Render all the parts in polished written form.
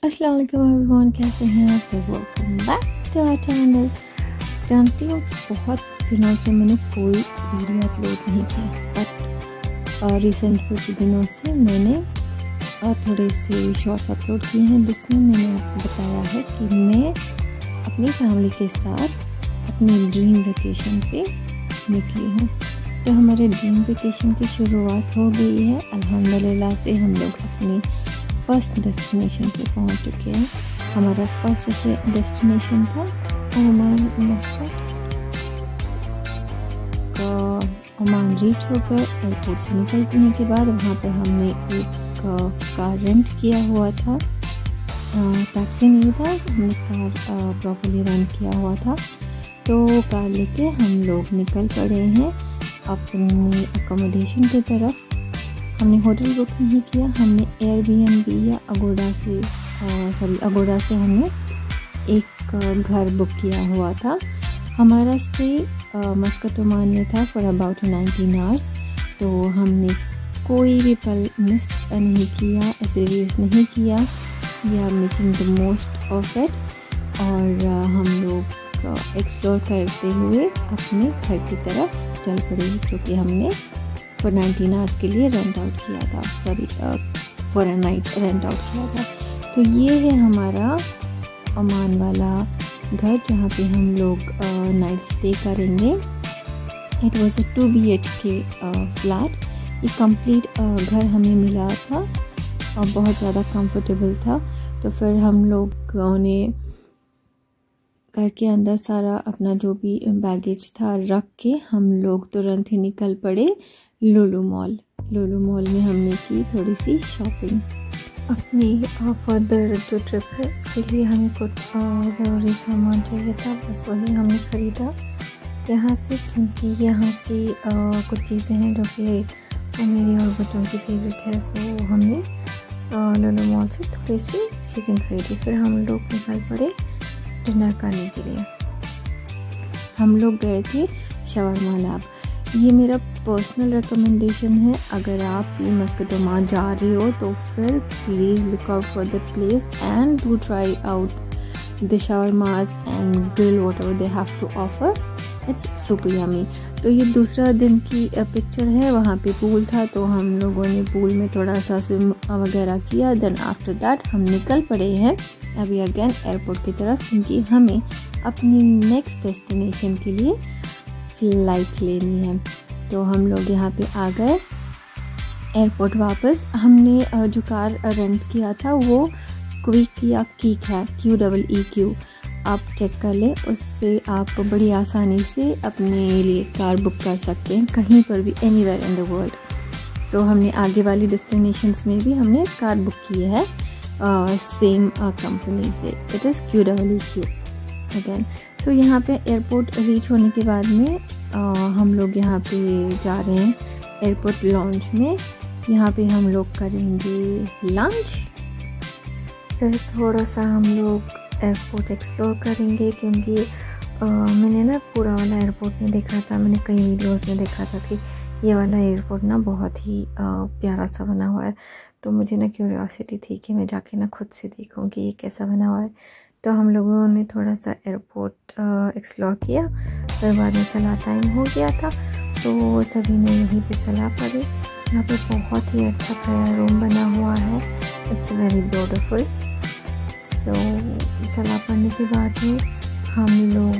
अस्सलाम वालेकुम एवरीवन, कैसे हैं आप सब। Welcome back to our channel. जानती हूँ कि बहुत दिनों से मैंने कोई वीडियो अपलोड नहीं किया, बट रिसेंट कुछ दिनों से मैंने थोड़े से शॉर्ट्स अपलोड किए हैं जिसमें मैंने आपको बताया है कि मैं अपनी फैमिली के साथ अपनी ड्रीम वेकेशन पे निकली हूँ। तो हमारे ड्रीम वेकेशन की शुरुआत हो गई है। अल्हम्दुलिल्लाह से हम लोग अपनी फर्स्ट डेस्टिनेशन पे पहुंच चुके हैं। हमारा फर्स्ट डेस्टिनेशन था ओमान मस्कट। ओमान रीच होकर एयरपोर्ट से निकलने के बाद वहाँ पे हमने एक कार रेंट किया हुआ था। टैक्सी नहीं था, हमने कार प्रॉपर्ली रेंट किया हुआ था। तो कार लेके हम लोग निकल पड़े हैं अपनी अकोमोडेशन की तरफ। हमने होटल बुक नहीं किया, हमने एयरबीएनबी या अगोड़ा से हमने एक घर बुक किया हुआ था। हमारा स्टे मस्कट ओमान में था फॉर अबाउट 19 आवर्स। तो हमने कोई भी पल मिस नहीं किया, ऐसे वेस्ट नहीं किया। We are making the most of it. और हम लोग एक्सप्लोर करते हुए अपने घर की तरफ चल पड़े, जो कि हमने फॉर 19 आवर्स के लिए रेंट आउट किया था, for a night rent out किया था। तो ये है हमारा ओमान वाला घर जहाँ पे हम लोग नाइट स्टे करेंगे। It was a 2 BHK flat. ये कंप्लीट घर हमें मिला था और बहुत ज़्यादा कंफर्टेबल था। तो फिर हम लोगों ने घर के अंदर सारा अपना जो भी बैगेज था रख के हम लोग तुरंत ही निकल पड़े लुलु मॉल में हमने की थोड़ी सी शॉपिंग। अपनी फर्दर जो ट्रिप है उसके लिए हमें कुछ ज़रूरी सामान चाहिए था, बस वही हमने ख़रीदा यहाँ से, क्योंकि यहाँ की कुछ चीज़ें हैं जो कि मेरी और बच्चों की फेवरेट है। सो हमने लुलु मॉल से थोड़ी सी चीज़ें खरीदी। फिर हम लोग निकल पड़े डिनर करने के लिए। हम लोग गए थे शवरमा लैब। ये मेरा पर्सनल रिकमेंडेशन है। अगर आप भी मस्कट ओमान जा रहे हो तो फिर please look out for the place and do try out the shawarmas and grill whatever they have to offer. It's super yummy. तो ये दूसरा दिन की पिक्चर है। वहाँ पे पूल था तो हम लोगों ने पूल में थोड़ा सा स्विम वगैरह किया। देन आफ्टर दैट हम निकल पड़े हैं अभी अगेन एयरपोर्ट की तरफ, क्योंकि हमें अपनी नेक्स्ट डेस्टिनेशन के लिए फ़्लाइट लेनी है। तो हम लोग यहाँ पे आ गए एयरपोर्ट वापस। हमने जो कार रेंट किया था वो क्विक या कीक है, QEEQ। आप चेक कर लें, उससे आप बड़ी आसानी से अपने लिए कार बुक कर सकते हैं कहीं पर भी, anywhere in the world. So हमने आगे वाली डेस्टिनेशंस में भी हमने कार बुक की है सेम कंपनी से। It is QEEQ again. So यहाँ पे एयरपोर्ट रीच होने के बाद में हम लोग यहाँ पे जा रहे हैं एयरपोर्ट लॉन्च में। यहाँ पे हम लोग करेंगे लंच, फिर थोड़ा सा हम लोग एयरपोर्ट एक्सप्लोर करेंगे, क्योंकि मैंने ना पूरा वाला एयरपोर्ट नहीं देखा था। मैंने कई वीडियोस में देखा था कि ये वाला एयरपोर्ट ना बहुत ही प्यारा सा बना हुआ है। तो मुझे ना क्यूरियोसिटी थी कि मैं जाके ना खुद से देखूँ कि ये कैसा बना हुआ है। तो हम लोगों ने थोड़ा सा एयरपोर्ट एक्सप्लोर किया। फिर बाद में सलाह टाइम हो गया था तो सभी ने यहीं पे सलाह पड़ी। यहाँ पे बहुत ही अच्छा प्रेयर रूम बना हुआ है। It's very beautiful. तो सलाह पढ़ने के बाद में हम लोग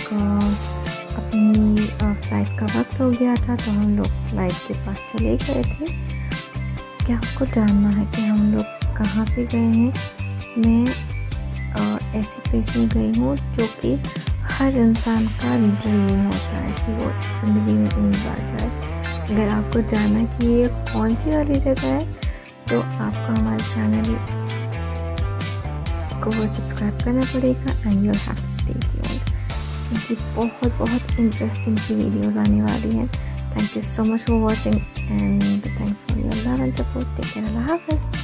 अपनी फ़्लाइट का वक्त हो गया था, तो हम लोग फ़्लाइट के पास चले गए थे। क्या आपको जानना है कि हम लोग कहाँ पे गए हैं? मैं ऐसी प्लेस में गई हूँ जो कि हर इंसान का ड्रीम होता है कि वो ज़िंदगी में एक बार जाए। अगर आपको जानना कि ये कौन सी वाली जगह है तो आपको हमारे चैनल को सब्सक्राइब करना पड़ेगा and you have to stay tuned, क्योंकि बहुत इंटरेस्टिंग सी वीडियोस आने वाली हैं। Thank you so much for watching and thanks for your love and support. Take care, अल्लाह हाफ़िज़।